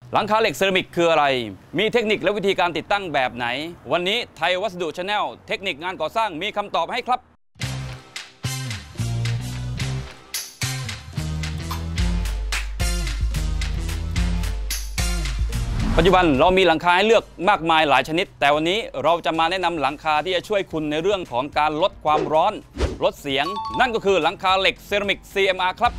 หลังคาเหล็กเซรามิกคืออะไรมีเทคนิคและวิธีการติดตั้งแบบไหนวันนี้ไทยวัสดุชาแนลเทคนิคงานก่อสร้างมีคำตอบให้ครับปัจจุบันเรามีหลังคาให้เลือกมากมายหลายชนิดแต่วันนี้เราจะมาแนะนำหลังคาที่จะช่วยคุณในเรื่องของการลดความร้อนลดเสียงนั่นก็คือหลังคาเหล็กเซรามิก CMR ครับ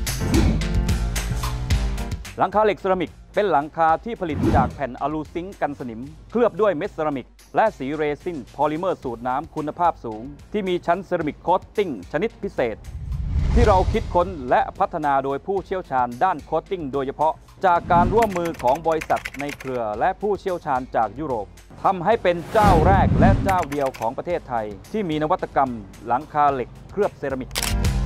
หลังคาเหล็กเซรามิกเป็นหลังคาที่ผลิตจากแผ่นอะลูซิงค์กันสนิมเคลือบด้วยเม็ดเซรามิกและสีเรซินพอลิเมอร์สูตรน้ำคุณภาพสูงที่มีชั้นเซรามิกโคตติ้งชนิดพิเศษที่เราคิดค้นและพัฒนาโดยผู้เชี่ยวชาญด้านโคตติ้งโดยเฉพาะจากการร่วมมือของบริษัทในเครือและผู้เชี่ยวชาญจากยุโรปทำให้เป็นเจ้าแรกและเจ้าเดียวของประเทศไทยที่มีนวัตกรรมหลังคาเหล็กเคลือบเซรามิก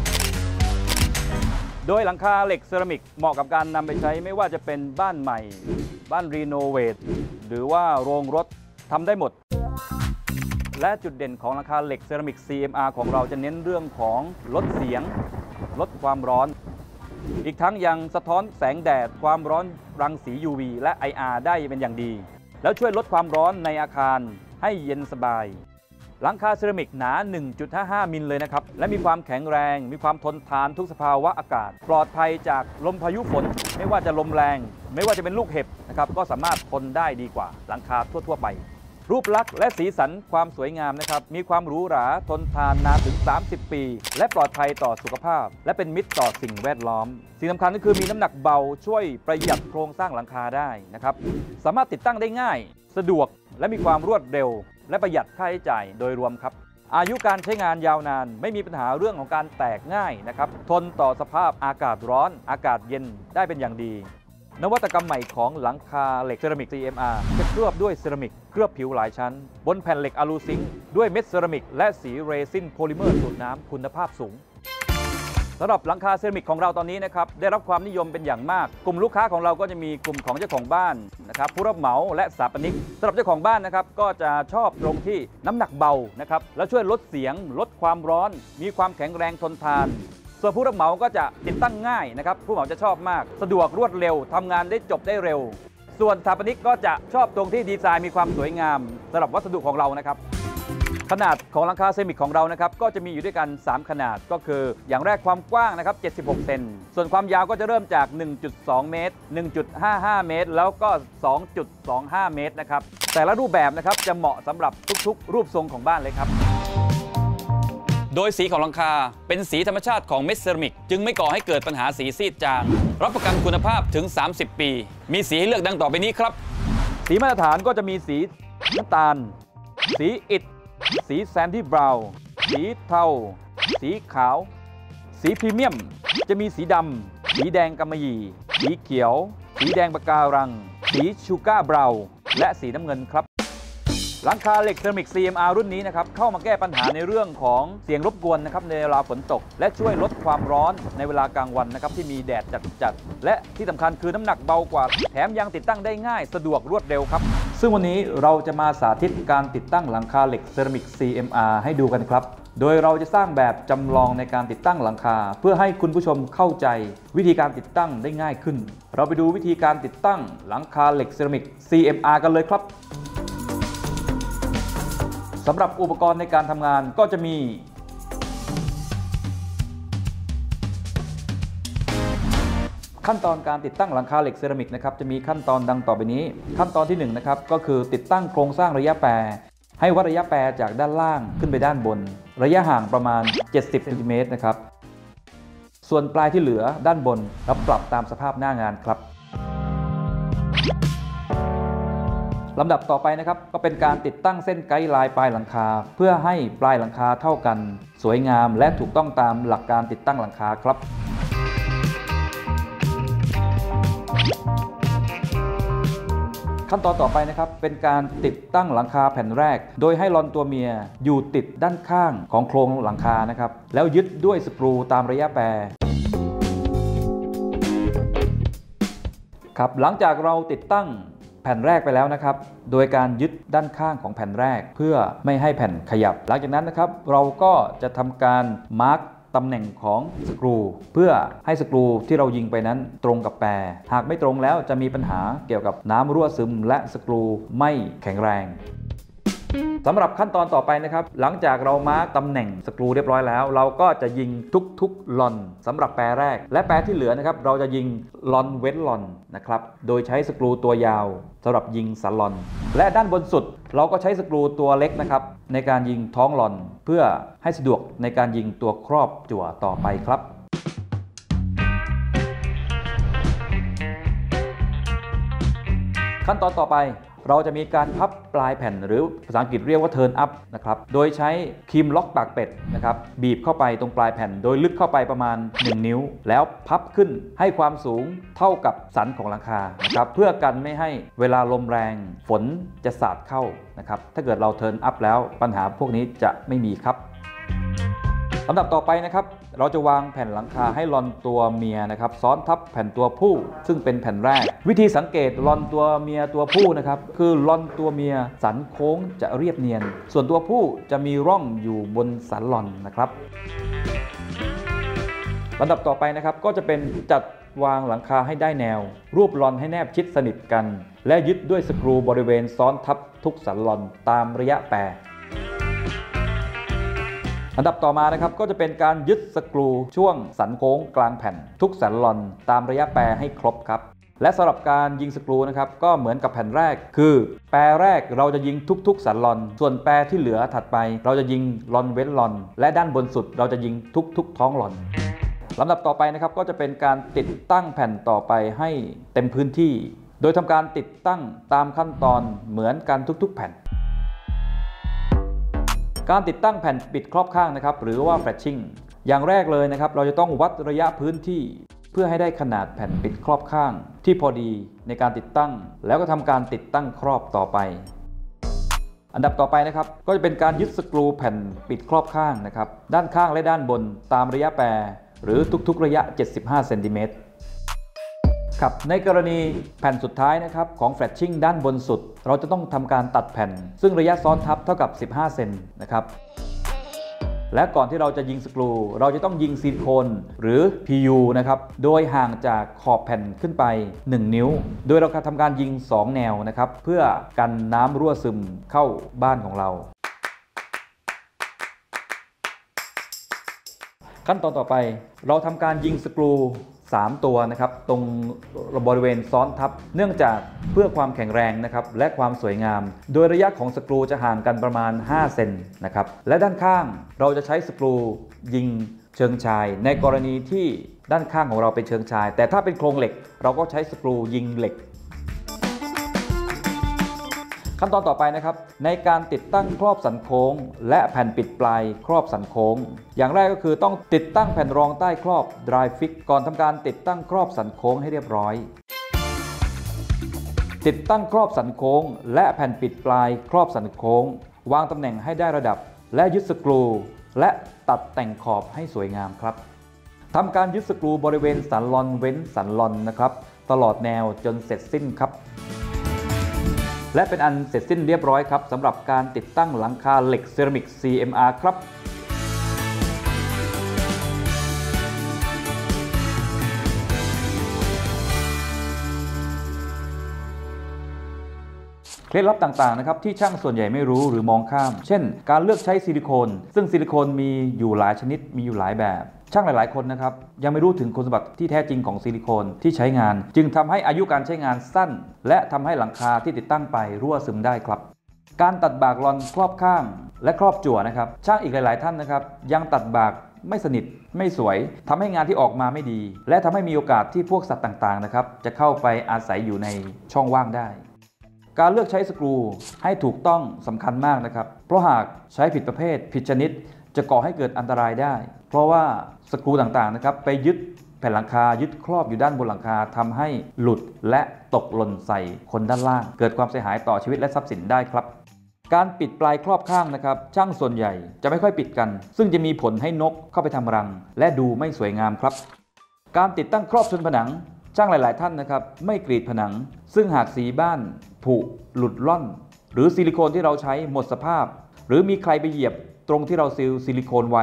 โดยหลังคาเหล็กเซรามิกเหมาะกับการนำไปใช้ไม่ว่าจะเป็นบ้านใหม่บ้านรีโนเวทหรือว่าโรงรถทำได้หมดและจุดเด่นของหลังคาเหล็กเซรามิก CMR ของเราจะเน้นเรื่องของลดเสียงลดความร้อนอีกทั้งยังสะท้อนแสงแดดความร้อนรังสี UV และ IR ได้เป็นอย่างดีแล้วช่วยลดความร้อนในอาคารให้เย็นสบายหลังคาเซรามิกหนา 1.55 มิลเลยนะครับและมีความแข็งแรงมีความทนทานทุกสภาวะอากาศปลอดภัยจากลมพายุฝนไม่ว่าจะลมแรงไม่ว่าจะเป็นลูกเห็บนะครับก็สามารถทนได้ดีกว่าหลังคาทั่วๆไปรูปลักษณ์และสีสันความสวยงามนะครับมีความหรูหราทนทานนานถึง30 ปีและปลอดภัยต่อสุขภาพและเป็นมิตรต่อสิ่งแวดล้อมสิ่งสำคัญก็คือมีน้ำหนักเบาช่วยประหยัดโครงสร้างหลังคาได้นะครับสามารถติดตั้งได้ง่ายสะดวกและมีความรวดเร็วและประหยัดค่าใช้จ่ายโดยรวมครับอายุการใช้งานยาวนานไม่มีปัญหาเรื่องของการแตกง่ายนะครับทนต่อสภาพอากาศร้อนอากาศเย็นได้เป็นอย่างดีนวัตกรรมใหม่ของหลังคาเหล็กเซรามิก CMR จะเคลือบด้วยเซรามิกเคลือบผิวหลายชั้นบนแผ่นเหล็กอะลูซิงค์ด้วยเม็ดเซรามิกและสีเรซินโพลิเมอร์สูตรน้ำคุณภาพสูงสำหรับหลังคาเซรามิกของเราตอนนี้นะครับได้รับความนิยมเป็นอย่างมากกลุ่มลูกค้าของเราก็จะมีกลุ่มของเจ้าของบ้านนะครับผู้รับเหมาและสถาปนิกสำหรับเจ้าของบ้านนะครับก็จะชอบตรงที่น้ำหนักเบานะครับแล้วช่วยลดเสียงลดความร้อนมีความแข็งแรงทนทานส่วนผู้รับเหมาก็จะติดตั้งง่ายนะครับผู้เหมาจะชอบมากสะดวกรวดเร็วทำงานได้จบได้เร็วส่วนสถาปนิกก็จะชอบตรงที่ดีไซน์มีความสวยงามสำหรับวัสดุของเรานะครับขนาดของหลังคาเซรามิกของเรานะครับก็จะมีอยู่ด้วยกัน3ขนาดก็คืออย่างแรกความกว้างนะครับ76เซนส่วนความยาวก็จะเริ่มจาก 1.2 เมตร 1.55 เมตรแล้วก็ 2.25 เมตรนะครับแต่ละรูปแบบนะครับจะเหมาะสำหรับทุกๆรูปทรงของบ้านเลยครับโดยสีของหลังคาเป็นสีธรรมชาติของเม็ดเซรามิกจึงไม่ก่อให้เกิดปัญหาสีซีดจางรับประกันคุณภาพถึง30 ปีมีสีให้เลือกดังต่อไปนี้ครับสีมาตรฐานก็จะมีสีน้ำตาลสีอิฐสีแซนดี้บราวน์สีเทาสีขาวสีพรีเมียมจะมีสีดำสีแดงกำมะหยี่สีเขียวสีแดงปะการังสีชูการ์บราวน์และสีน้ำเงินครับหลังคาเหล็กเซรามิก CMR รุ่นนี้นะครับเข้ามาแก้ปัญหาในเรื่องของเสียงรบกวนนะครับในเวลาฝนตกและช่วยลดความร้อนในเวลากลางวันนะครับที่มีแดดจัดและที่สำคัญคือน้ำหนักเบากว่าแถมยังติดตั้งได้ง่ายสะดวกรวดเร็วครับซึ่งวันนี้เราจะมาสาธิตการติดตั้งหลังคาเหล็กเซรามิก CMR ให้ดูกันครับโดยเราจะสร้างแบบจำลองในการติดตั้งหลังคาเพื่อให้คุณผู้ชมเข้าใจวิธีการติดตั้งได้ง่ายขึ้นเราไปดูวิธีการติดตั้งหลังคาเหล็กเซรามิก CMR กันเลยครับสำหรับอุปกรณ์ในการทำงานก็จะมีขั้นตอนการติดตั้งหลังคาเหล็กเซรามิกนะครับจะมีขั้นตอนดังต่อไปนี้ขั้นตอนที่1นะครับก็คือติดตั้งโครงสร้างระยะแปรให้วัดระยะแปรจากด้านล่างขึ้นไปด้านบนระยะห่างประมาณ70 เซนติเมตรนะครับส่วนปลายที่เหลือด้านบนเราปรับตามสภาพหน้างานครับลำดับต่อไปนะครับก็เป็นการติดตั้งเส้นไกด์ไลน์ปลายหลังคาเพื่อให้ปลายหลังคาเท่ากันสวยงามและถูกต้องตามหลักการติดตั้งหลังคาครับขั้นตอนต่อไปนะครับเป็นการติดตั้งหลังคาแผ่นแรกโดยให้ลอนตัวเมียอยู่ติดด้านข้างของโครงหลังคานะครับแล้วยึดด้วยสกรูตามระยะแปรครับหลังจากเราติดตั้งแผ่นแรกไปแล้วนะครับโดยการยึดด้านข้างของแผ่นแรกเพื่อไม่ให้แผ่นขยับหลังจากนั้นนะครับเราก็จะทำการมาร์กตำแหน่งของสกรูเพื่อให้สกรูที่เรายิงไปนั้นตรงกับแปรหากไม่ตรงแล้วจะมีปัญหาเกี่ยวกับน้ำรั่วซึมและสกรูไม่แข็งแรงสำหรับขั้นตอนต่อไปนะครับหลังจากเรามาร์กตำแหน่งสกรูเรียบร้อยแล้วเราก็จะยิงทุกๆลอนสำหรับแปรแรกและแปรที่เหลือนะครับเราจะยิงลอนเว้นลอนนะครับโดยใช้สกรูตัวยาวสำหรับยิงสันลอนและด้านบนสุดเราก็ใช้สกรูตัวเล็กนะครับในการยิงท้องลอนเพื่อให้สะดวกในการยิงตัวครอบจั่วต่อไปครับขั้นตอนต่อไปเราจะมีการพับปลายแผ่นหรือภาษาอังกฤษเรียกว่า turn up นะครับโดยใช้ครีมล็อกปากเป็ดนะครับบีบเข้าไปตรงปลายแผ่นโดยลึกเข้าไปประมาณ1 นิ้วแล้วพับขึ้นให้ความสูงเท่ากับสันของหลังคานะครับเพื่อกันไม่ให้เวลาลมแรงฝนจะสาดเข้านะครับถ้าเกิดเรา turn up แล้วปัญหาพวกนี้จะไม่มีครับลำดับต่อไปนะครับเราจะวางแผ่นหลังคาให้ลอนตัวเมียนะครับซ้อนทับแผ่นตัวผู้ซึ่งเป็นแผ่นแรกวิธีสังเกตลอนตัวเมียตัวผู้นะครับคือลอนตัวเมียสันโค้งจะเรียบเนียนส่วนตัวผู้จะมีร่องอยู่บนสันลอนนะครับลำดับต่อไปนะครับก็จะเป็นจัดวางหลังคาให้ได้แนวรูปลอนให้แนบชิดสนิทกันและยึดด้วยสกรูบริเวณซ้อนทับทุกสันลอนตามระยะแปรอันดับต่อมานะครับก็จะเป็นการยึดสกรูช่วงสันโค้งกลางแผ่นทุกสันลอนตามระยะแปรให้ครบครับและสำหรับการยิงสกรูนะครับก็เหมือนกับแผ่นแรกคือแปรแรกเราจะยิงทุกๆสันลอนส่วนแปรที่เหลือถัดไปเราจะยิงลอนเว้นลอนและด้านบนสุดเราจะยิงทุกท้องลอนลำดับต่อไปนะครับก็จะเป็นการติดตั้งแผ่นต่อไปให้เต็มพื้นที่โดยทำการติดตั้งตามขั้นตอนเหมือนกันทุกๆแผ่นการติดตั้งแผ่นปิดครอบข้างนะครับหรือว่า flashing อย่างแรกเลยนะครับเราจะต้องวัดระยะพื้นที่เพื่อให้ได้ขนาดแผ่นปิดครอบข้างที่พอดีในการติดตั้งแล้วก็ทำการติดตั้งครอบต่อไปอันดับต่อไปนะครับก็จะเป็นการยึดสกรูแผ่นปิดครอบข้างนะครับด้านข้างและด้านบนตามระยะแปรหรือทุกๆระยะ75เซนติเมตรครับในกรณีแผ่นสุดท้ายนะครับของ flashing ด้านบนสุดเราจะต้องทำการตัดแผ่นซึ่งระยะซ้อนทับเท่ากับ15เซนนะครับและก่อนที่เราจะยิงสกรูเราจะต้องยิงซิลิโคนหรือ PU นะครับโดยห่างจากขอบแผ่นขึ้นไป1 นิ้วโดยเราทำการยิง2แนวนะครับเพื่อกันน้ำรั่วซึมเข้าบ้านของเราขั้นตอนต่อไปเราทำการยิงสกรู3 ตัวนะครับตรงบริเวณซ้อนทับเนื่องจากเพื่อความแข็งแรงนะครับและความสวยงามโดยระยะของสกรูจะห่างกันประมาณ5เซนนะครับและด้านข้างเราจะใช้สกรูยิงเชิงชายในกรณีที่ด้านข้างของเราเป็นเชิงชายแต่ถ้าเป็นโครงเหล็กเราก็ใช้สกรูยิงเหล็กขั้นตอนต่อไปนะครับในการติดตั้งครอบสันโค้งและแผ่นปิดปลายครอบสันโค้งอย่างแรกก็คือต้องติดตั้งแผ่นรองใต้ครอบ dry fix ก่อนทำการติดตั้งครอบสันโค้งให้เรียบร้อยติดตั้งครอบสันโค้งและแผ่นปิดปลายครอบสันโค้งวางตำแหน่งให้ได้ระดับและยึดสกรูและตัดแต่งขอบให้สวยงามครับทำการยึดสกรูบริเวณสันลอนเว้นสันลอนนะครับตลอดแนวจนเสร็จสิ้นครับและเป็นอันเสร็จสิ้นเรียบร้อยครับสำหรับการติดตั้งหลังคาเหล็กเซรามิก CMR ครับเคล็ดลับต่างๆนะครับที่ช่างส่วนใหญ่ไม่รู้หรือมองข้ามเช่นการเลือกใช้ซิลิโคนซึ่งซิลิโคนมีอยู่หลายชนิดมีอยู่หลายแบบช่างหลายๆคนนะครับยังไม่รู้ถึงคุณสมบัติที่แท้จริงของซิลิโคนที่ใช้งานจึงทำให้อายุการใช้งานสั้นและทำให้หลังคาที่ติดตั้งไปรั่วซึมได้ครับการตัดบากลอนครอบข้างและครอบจั่วนะครับช่างอีกหลายๆท่านนะครับยังตัดบากไม่สนิทไม่สวยทำให้งานที่ออกมาไม่ดีและทำให้มีโอกาสที่พวกสัตว์ต่างๆนะครับจะเข้าไปอาศัยอยู่ในช่องว่างได้การเลือกใช้สกรูให้ถูกต้องสำคัญมากนะครับเพราะหากใช้ผิดประเภทผิดชนิดจะก่อให้เกิดอันตรายได้เพราะว่าสกรูต่างๆนะครับไปยึดแผ่นหลังคายึดครอบอยู่ด้านบนหลังคาทำให้หลุดและตกหล่นใส่คนด้านล่างเกิดความเสียหายต่อชีวิตและทรัพย์สินได้ครับการปิดปลายครอบข้างนะครับช่างส่วนใหญ่จะไม่ค่อยปิดกันซึ่งจะมีผลให้นกเข้าไปทำรังและดูไม่สวยงามครับการติดตั้งครอบชนผนังช่างหลายๆท่านนะครับไม่กรีดผนังซึ่งหากสีบ้านผุหลุดล่อนหรือซิลิโคนที่เราใช้หมดสภาพหรือมีใครไปเหยียบตรงที่เราซีลซิลิโคนไว้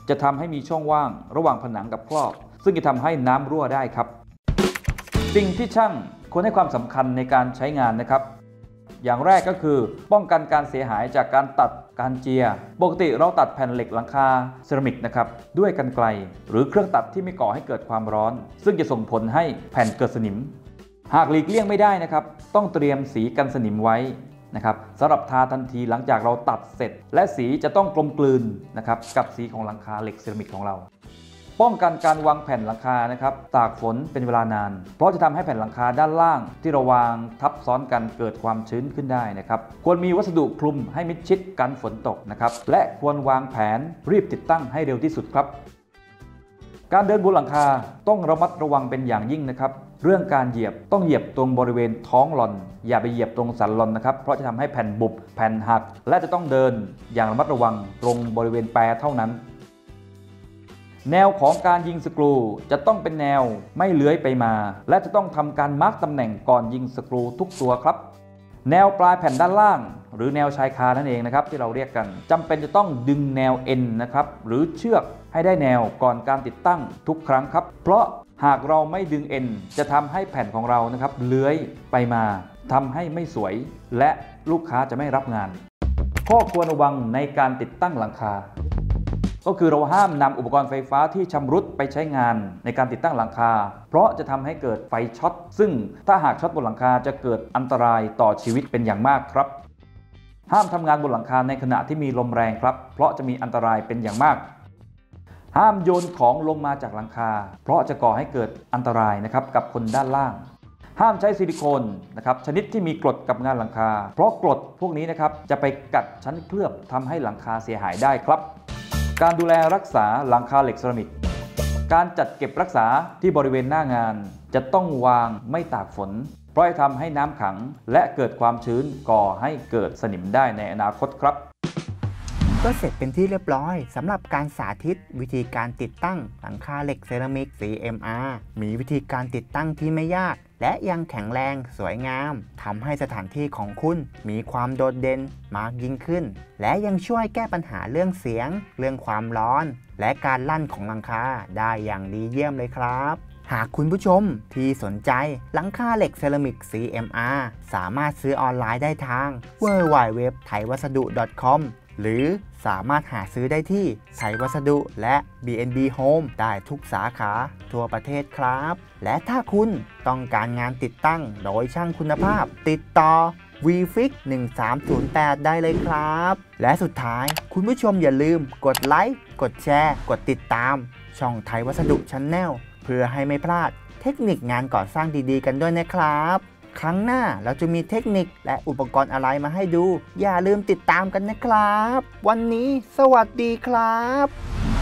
จะทำให้มีช่องว่างระหว่างผนังกับครอบซึ่งจะทำให้น้ำรั่วได้ครับสิ่งที่ช่างควรให้ความสำคัญในการใช้งานนะครับอย่างแรกก็คือป้องกันการเสียหายจากการตัดการเจียปกติเราตัดแผ่นเหล็กหลังคาเซรามิกนะครับด้วยกรรไกรหรือเครื่องตัดที่ไม่ก่อให้เกิดความร้อนซึ่งจะส่งผลให้แผ่นเกิดสนิมหากหลีกเลี่ยงไม่ได้นะครับต้องเตรียมสีกันสนิมไว้นะครับสำหรับทาทันทีหลังจากเราตัดเสร็จและสีจะต้องกลมกลืนนะครับกับสีของหลังคาเหล็กเซรามิกของเราป้องกันการวางแผ่นหลังคานะครับตากฝนเป็นเวลานานเพราะจะทำให้แผ่นหลังคาด้านล่างที่เราวางทับซ้อนกันเกิดความชื้นขึ้นได้นะครับควรมีวัสดุคลุมให้มิดชิดกันฝนตกนะครับและควรวางแผนรีบติดตั้งให้เร็วที่สุดครับการเดินบนหลังคาต้องระมัดระวังเป็นอย่างยิ่งนะครับเรื่องการเหยียบต้องเหยียบตรงบริเวณท้องลอนอย่าไปเหยียบตรงสันลอนนะครับเพราะจะทำให้แผ่นบุบแผ่นหักและจะต้องเดินอย่างระมัดระวังตรงบริเวณแปรเท่านั้นแนวของการยิงสกรูจะต้องเป็นแนวไม่เลื้อยไปมาและจะต้องทำการมาร์กตำแหน่งก่อนยิงสกรูทุกตัวครับแนวปลายแผ่นด้านล่างหรือแนวชายคานั่นเองนะครับที่เราเรียกกันจำเป็นจะต้องดึงแนวเอ็นนะครับหรือเชือกให้ได้แนวก่อนการติดตั้งทุกครั้งครับเพราะหากเราไม่ดึงเอ็นจะทำให้แผ่นของเรานะครับเลื้อยไปมาทำให้ไม่สวยและลูกค้าจะไม่รับงานข้อควรระวังในการติดตั้งหลังคาก็คือเราห้ามนำอุปกรณ์ไฟฟ้าที่ชำรุดไปใช้งานในการติดตั้งหลังคาเพราะจะทำให้เกิดไฟช็อตซึ่งถ้าหากช็อตบนหลังคาจะเกิดอันตรายต่อชีวิตเป็นอย่างมากครับห้ามทำงานบนหลังคาในขณะที่มีลมแรงครับเพราะจะมีอันตรายเป็นอย่างมากห้ามโยนของลงมาจากหลังคาเพราะจะก่อให้เกิดอันตรายนะครับกับคนด้านล่างห้ามใช้ซิลิโคนนะครับชนิดที่มีกรดกับงานหลังคาเพราะกรดพวกนี้นะครับจะไปกัดชั้นเคลือบทำให้หลังคาเสียหายได้ครับการดูแลรักษาหลังคาเหล็กเซรามิกการจัดเก็บรักษาที่บริเวณหน้างานจะต้องวางไม่ตากฝนเพราะจะทำให้น้ำขังและเกิดความชื้นก่อให้เกิดสนิมได้ในอนาคตครับก็เสร็จเป็นที่เรียบร้อยสำหรับการสาธิตวิธีการติดตั้งหลังคาเหล็กเซรามิก CMR มีวิธีการติดตั้งที่ไม่ยากและยังแข็งแรงสวยงามทำให้สถานที่ของคุณมีความโดดเด่นมากยิ่งขึ้นและยังช่วยแก้ปัญหาเรื่องเสียงเรื่องความร้อนและการลั่นของหลังคาได้อย่างดีเยี่ยมเลยครับหากคุณผู้ชมที่สนใจหลังคาเหล็กเซรามิก CMR สามารถซื้อออนไลน์ได้ทาง www.thaiwassadu.com หรือสามารถหาซื้อได้ที่ไทยวัสดุและ B&B Home ได้ทุกสาขาทั่วประเทศครับและถ้าคุณต้องการงานติดตั้งโดยช่างคุณภาพติดต่อ VFix 1308ได้เลยครับและสุดท้ายคุณผู้ชมอย่าลืมกดไลค์กดแชร์กดติดตามช่องไทยวัสดุ Channel เพื่อให้ไม่พลาดเทคนิคงานก่อสร้างดีๆกันด้วยนะครับครั้งหน้าเราจะมีเทคนิคและอุปกรณ์อะไรมาให้ดูอย่าลืมติดตามกันนะครับวันนี้สวัสดีครับ